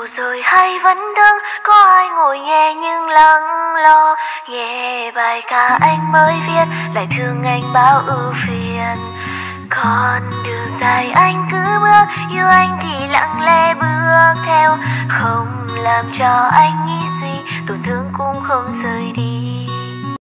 rồi hay vẫn đứng, có ai ngồi nghe nhưng lắng lo. Nghe bài ca anh mới viết, lại thương anh bao ưu phiền. Con đường dài anh cứ bước, yêu anh thì lặng lẽ bước theo. Không làm cho anh nghĩ suy, tổn thương cũng không rời đi.